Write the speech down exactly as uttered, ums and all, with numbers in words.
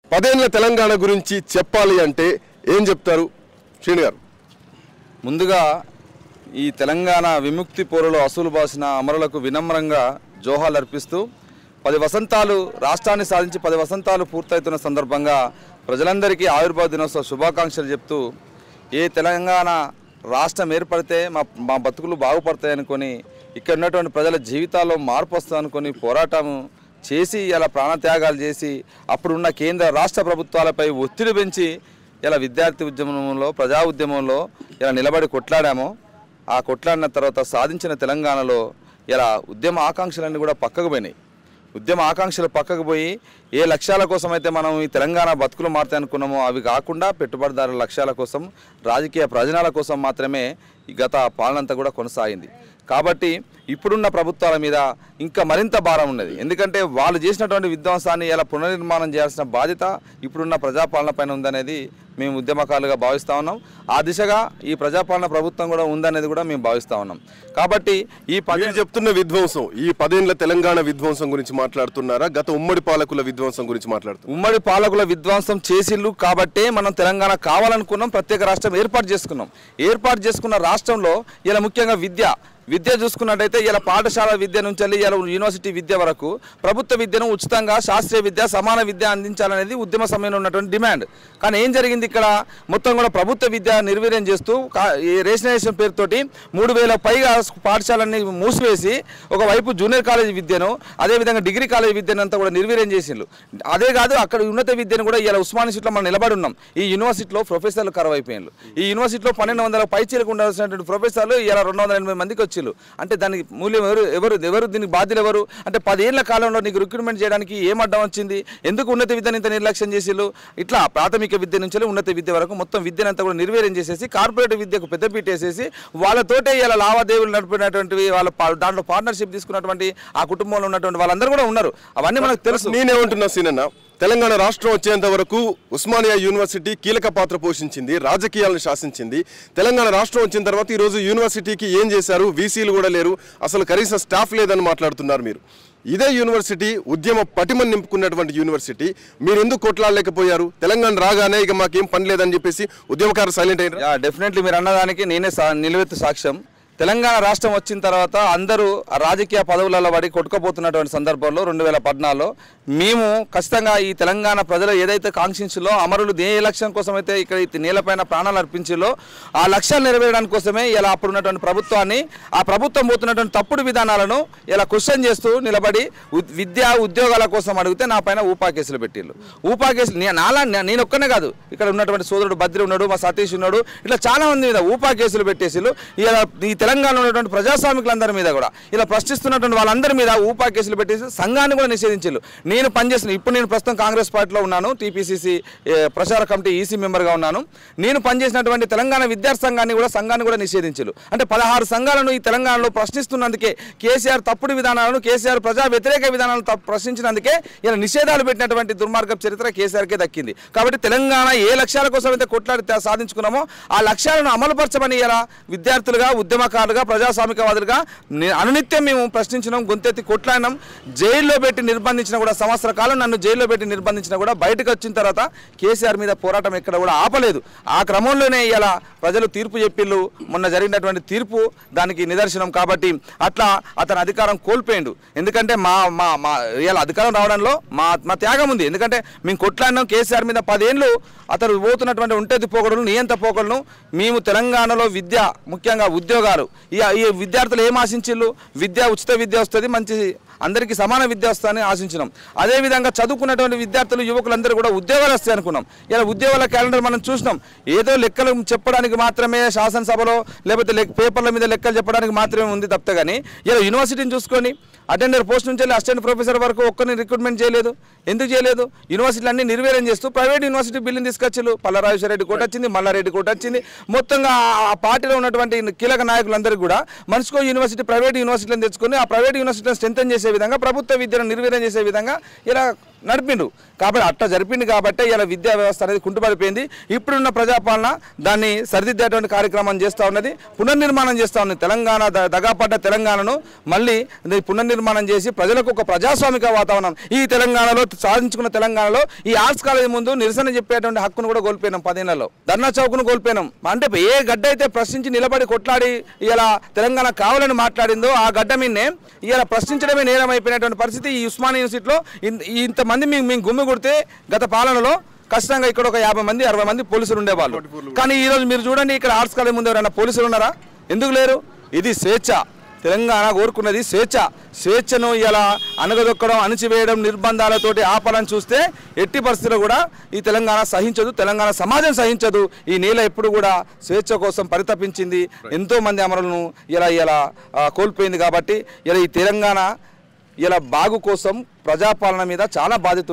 పదేళ్ల తెలంగాణ గురించి చెప్పాలి అంటే ఏం చెప్తారు శ్రీను గారు? ముందుగా ఈ తెలంగాణ విముక్తి పోరులో అసూలు బాసిన అమరులకు వినమ్రంగా జోహాలు అర్పిస్తూ పది వసంతాలు రాష్ట్రాన్ని సాధించి పది వసంతాలు పూర్తవుతున్న సందర్భంగా ప్రజలందరికీ ఆవిర్భావ దినోత్సవ శుభాకాంక్షలు చెప్తూ ఏ తెలంగాణ రాష్ట్రం ఏర్పడితే మా మా బతుకులు బాగుపడతాయి అనుకొని ఇక్కడ ఉన్నటువంటి ప్రజల జీవితాల్లో మార్పు వస్తుంది అనుకొని పోరాటం చేసి ఇలా ప్రాణత్యాగాలు చేసి అప్పుడున్న కేంద్ర రాష్ట్ర ప్రభుత్వాలపై ఒత్తిడి పెంచి ఇలా విద్యార్థి ఉద్యమంలో ప్రజా ఉద్యమంలో ఇలా నిలబడి కొట్లాడాము. ఆ కొట్లాడిన తర్వాత సాధించిన తెలంగాణలో ఇలా ఉద్యమ ఆకాంక్షలన్నీ కూడా పక్కకు పోయినాయి. ఉద్యమ ఆకాంక్షలు పక్కకు పోయి ఏ లక్ష్యాల కోసం అయితే మనం ఈ తెలంగాణ బతుకులు మారుతాయి అనుకున్నామో అవి కాకుండా పెట్టుబడిదారుల లక్ష్యాల కోసం రాజకీయ ప్రయోజనాల కోసం మాత్రమే ఈ గత పాలనంతా కూడా కొనసాగింది. కాబట్టి ఇప్పుడున్న ప్రభుత్వాల మీద ఇంకా మరింత భారం ఉన్నది. ఎందుకంటే వాళ్ళు చేసినటువంటి విధ్వంసాన్ని ఇలా పునర్నిర్మాణం చేయాల్సిన బాధ్యత ఇప్పుడున్న ప్రజాపాలన పైన ఉందనేది మేము ఉద్యమకారులుగా భావిస్తూ ఉన్నాం. ఆ దిశగా ఈ ప్రజాపాలన ప్రభుత్వం కూడా ఉందనేది కూడా మేము భావిస్తూ ఉన్నాం. కాబట్టి ఈ పదే చెప్తున్న విధ్వంసం ఈ పదేళ్ల తెలంగాణ విధ్వంసం గురించి మాట్లాడుతున్నారా, గత ఉమ్మడి పాలకుల విధ్వంసం గురించి మాట్లాడుతున్నారు? ఉమ్మడి పాలకుల విధ్వంసం చేసిళ్ళు కాబట్టే మనం తెలంగాణ కావాలనుకున్నాం, ప్రత్యేక రాష్ట్రం ఏర్పాటు చేసుకున్నాం. ఏర్పాటు చేసుకున్న రాష్ట్రంలో ఇలా ముఖ్యంగా విద్య విద్య చూసుకున్నట్టయితే ఇలా పాఠశాల విద్య నుంచి వెళ్ళి ఇలా యూనివర్సిటీ విద్య వరకు ప్రభుత్వ విద్యను ఉచితంగా శాస్త్రీయ విద్య సమాన విద్య అందించాలనేది ఉద్యమ సమయంలో ఉన్నటువంటి డిమాండ్. కానీ ఏం జరిగింది, ఇక్కడ మొత్తం కూడా ప్రభుత్వ విద్య నిర్వీర్యం చేస్తూ రేషనైజేషన్ పేరుతోటి మూడు వేల పైగా పాఠశాలని మూసివేసి ఒకవైపు జూనియర్ కాలేజీ విద్యను అదేవిధంగా డిగ్రీ కాలేజీ విద్యను అంతా కూడా నిర్వీర్యం చేసిండ్రు. అదే కాదు అక్కడ ఉన్నత విద్యను కూడా ఇలా ఉస్మానియాలో మనం నిలబడి ఉన్నాం. ఈ యూనివర్సిటీలో ప్రొఫెసర్లు కరువు అయిపోయినారు. ఈ యూనివర్సిటీలో పన్నెండు వందల పైచీలకు ఉండాల్సినటువంటి ప్రొఫెసర్లు ఇలా రెండు వందల ఎనభై మందికి వచ్చి అంటే దానికి మూల్యం ఎవరు ఎవరు ఎవరు దీనికి బాధ్యులు ఎవరు అంటే పదేళ్ల కాలంలో నీకు రిక్రూట్మెంట్ చేయడానికి ఏం అడ్డం వచ్చింది, ఎందుకు ఉన్నత విద్యను ఇంత నిర్లక్ష్యం చేసిళ్ళు? ఇట్లా ప్రాథమిక విద్య నుంచి ఉన్నత విద్య వరకు మొత్తం విద్యనంతా కూడా నిర్వీర్యం చేసేసి కార్పొరేట్ విద్యకు పెద్దపీట వేసేసి వాళ్ళతోటే ఇలా లావాదేవీలు నడిపినటువంటి వాళ్ళ దాంట్లో పార్ట్నర్షిప్ తీసుకున్నటువంటి ఆ కుటుంబంలో ఉన్నటువంటి వాళ్ళందరూ కూడా ఉన్నారు. అవన్నీ మనకు తెలుసు. నేనేమంటున్నా సీనన్న, తెలంగాణ రాష్ట్రం వచ్చేంత వరకు ఉస్మానియా యూనివర్సిటీ కీలక పాత్ర పోషించింది, రాజకీయాలను శాసించింది. తెలంగాణ రాష్ట్రం వచ్చిన తర్వాత ఈరోజు యూనివర్సిటీకి ఏం చేశారు? వీసీలు కూడా లేరు, అసలు కనీసం స్టాఫ్ లేదని మాట్లాడుతున్నారు మీరు. ఇదే యూనివర్సిటీ ఉద్యమ పటిమని నింపుకున్నటువంటి యూనివర్సిటీ, మీరు ఎందుకు కొట్లాడలేకపోయారు? తెలంగాణ రాగానే ఇక మాకేం పని లేదని చెప్పేసి ఉద్యమకారు సైలెంట్ అయ్యారు. డెఫినెట్లీ మీరు అన్నదానికి నేనే నిలువెత్తు సాక్ష్యం. తెలంగాణ రాష్ట్రం వచ్చిన తర్వాత అందరూ రాజకీయ పదవులలో పడి కొట్టుకుపోతున్నటువంటి సందర్భంలో రెండు వేల పద్నాలుగులో మేము ఖచ్చితంగా ఈ తెలంగాణ ప్రజలు ఏదైతే కాంక్షించిలో అమరులు ఏ లక్ష్యం కోసం అయితే ఇక్కడ ఈ నేలపైన ప్రాణాలు అర్పించిలో ఆ లక్ష్యాలు నెరవేరడానికి కోసమే ఇలా అప్పుడున్నటువంటి ప్రభుత్వాన్ని ఆ ప్రభుత్వం పోతున్నటువంటి తప్పుడు విధానాలను ఇలా క్వశ్చన్ చేస్తూ నిలబడి విద్యా ఉద్యోగాల కోసం అడిగితే నా పైన ఊపా కేసులు పెట్టిళ్ళు. ఊపా కేసులు నాలా నేను ఒక్కనే కాదు, ఇక్కడ ఉన్నటువంటి సోదరుడు బద్రి ఉన్నాడు, మా సతీష్ ఉన్నాడు, ఇట్లా చాలా మంది మీద ఊపా కేసులు పెట్టేసిళ్ళు. ఇలా ఈ తెలంగాణలో ఉన్నటువంటి ప్రజాస్వామికులందరి మీద కూడా ఇలా ప్రశ్నిస్తున్నటువంటి వాళ్ళందరి మీద ఊపా కేసులు పెట్టేసి సంఘాన్ని కూడా నిషేధించారు. నేను పనిచేసిన ఇప్పుడు నేను ప్రస్తుతం కాంగ్రెస్ పార్టీలో ఉన్నాను, టీపీసీసీ ప్రచార కమిటీ ఈసీ మెంబర్గా ఉన్నాను. నేను పనిచేసినటువంటి తెలంగాణ విద్యార్థి సంఘాన్ని కూడా సంఘాన్ని కూడా నిషేధించారు. అంటే పదహారు సంఘాలను ఈ తెలంగాణలో ప్రశ్నిస్తున్నందుకే కేసీఆర్ తప్పుడు విధానాలను కేసీఆర్ ప్రజా వ్యతిరేక విధానాలను ప్రశ్నించినందుకే ఇలా నిషేధాలు పెట్టినటువంటి దుర్మార్గ చరిత్ర కేసీఆర్కే దక్కింది. కాబట్టి తెలంగాణ ఏ లక్ష్యాల కోసం అయితే కొట్లాడి సాధించుకున్నామో ఆ లక్ష్యాలను అమలుపరచమని ఇలా విద్యార్థులుగా ఉద్యమకారులుగా ప్రజాస్వామికవాదులుగా అనునిత్యం మేము ప్రశ్నించినాం, గొంతెత్తి కొట్లాడినాం. జైల్లో పెట్టి నిర్బంధించిన కూడా సంవత్సర కాలం నన్ను జైల్లో పెట్టి నిర్బంధించిన కూడా బయటకు వచ్చిన తర్వాత కేసీఆర్ మీద పోరాటం ఎక్కడ కూడా ఆపలేదు. ఆ క్రమంలోనే ఇలా ప్రజలు తీర్పు చెప్పిళ్ళు. మొన్న జరిగినటువంటి తీర్పు దానికి నిదర్శనం. కాబట్టి అట్లా అతను అధికారం కోల్పోయిండు. ఎందుకంటే మా మా మా ఇలా అధికారం రావడంలో మా మా త్యాగం ఉంది. ఎందుకంటే మేము కొట్లాడినాం కేసీఆర్ మీద పదేళ్ళు. అతను పోతున్నటువంటి ఉంటేది పోకడలు నియంత పోకడలను మేము తెలంగాణలో విద్య ముఖ్యంగా ఉద్యోగాలు ఈ ఈ విద్యార్థులు ఏం ఆశించిళ్ళు? విద్య ఉచిత విద్య వస్తుంది, మంచి అందరికీ సమాన విద్య వస్తుందని ఆశించినాం. అదేవిధంగా చదువుకున్నటువంటి విద్యార్థులు యువకులందరూ కూడా ఉద్యోగాలు వస్తాయి అనుకున్నాం. ఇలా ఉద్యోగాల క్యాలెండర్ మనం చూసినాం. ఏదో లెక్కలు చెప్పడానికి మాత్రమే శాసనసభలో లేకపోతే పేపర్ల మీద లెక్కలు చెప్పడానికి మాత్రమే ఉంది తప్ప కానీ ఇలా యూనివర్సిటీని చూసుకొని అటెండర్ పోస్ట్ నుంచి వెళ్ళి అసిస్టెంట్ ప్రొఫెసర్ వరకు ఒక్కరిని రిక్రూట్మెంట్ చేయలేదు. ఎందుకు చేయలేదు? యూనివర్సిటీలు అన్ని నిర్వీర్యం చేస్తూ ప్రైవేట్ యూనివర్సిటీ బిల్లుని తీసుకొచ్చిళ్ళు. పల్లరాజేశ్వరరెడ్డి కోట వచ్చింది, మల్లారెడ్డి కోట వచ్చింది. మొత్తంగా ఆ పార్టీలో ఉన్నటువంటి కీలక నాయకులందరికీ కూడా మనిషికో యూనివర్సిటీ ప్రైవేట్ యూనివర్సిటీలను తెచ్చుకొని ఆ ప్రైవేట్ యూనివర్సిటీలను స్ట్రెంథెన్ చేసే విధంగా ప్రభుత్వ విద్యను నిర్వీర్యం చేసే విధంగా ఇలా నడిపిండు. కాబట్టి అట్లా జరిపింది కాబట్టి ఇలా విద్యా వ్యవస్థ అనేది కుంటుపడిపోయింది. ఇప్పుడున్న ప్రజాపాలన దాన్ని సరిదిద్దేటువంటి కార్యక్రమం చేస్తూ ఉన్నది, పునర్నిర్మాణం చేస్తూ ఉన్నది. తెలంగాణ దగాపడ్డ తెలంగాణను మళ్ళీ పునర్నిర్మాణం చేసి ప్రజలకు ఒక ప్రజాస్వామిక వాతావరణం ఈ తెలంగాణలో సాధించుకున్న తెలంగాణలో ఈ ఆర్ట్స్ కాలేజ్ ముందు నిరసన చెప్పేటువంటి హక్కును కూడా కోల్పోయినాం. పదేళ్లలో ధర్నా చౌక్ను కోల్పోయినాం. అంటే ఏ గడ్డ అయితే ప్రశ్నించి నిలబడి కొట్లాడి ఇలా తెలంగాణ కావాలని మాట్లాడిందో ఆ గడ్డ మీదనే ఇలా ప్రశ్నించడమే నేరం అయిపోయినటువంటి పరిస్థితి ఈ ఉస్మానియా యూనివర్సిటీలో. ఇంతమంది మేము మేము గుమ్మి కొడితే గత పాలనలో ఖచ్చితంగా ఇక్కడ ఒక యాభై మంది అరవై మంది పోలీసులు ఉండేవాళ్ళు. కానీ ఈరోజు మీరు చూడండి, ఇక్కడ ఆర్ట్స్ కాలేజ్ ముందు ఎవరైనా పోలీసులు ఉన్నారా? ఎందుకు లేరు? ఇది స్వేచ్ఛ. తెలంగాణ కోరుకున్నది స్వేచ్ఛ. స్వేచ్ఛను ఇలా అనగదొక్కడం, అణిచివేయడం, నిర్బంధాలతోటి ఆపాలని చూస్తే ఎట్టి పరిస్థితుల్లో కూడా ఈ తెలంగాణ సహించదు, తెలంగాణ సమాజం సహించదు. ఈ నేల ఎప్పుడు కూడా స్వేచ్ఛ కోసం పరితపించింది, ఎంతో మంది అమరులను ఇలా ఇలా కోల్పోయింది. కాబట్టి ఇలా ఈ తెలంగాణ ఇలా బాగు కోసం ప్రజాపాలన మీద చాలా బాధ్యత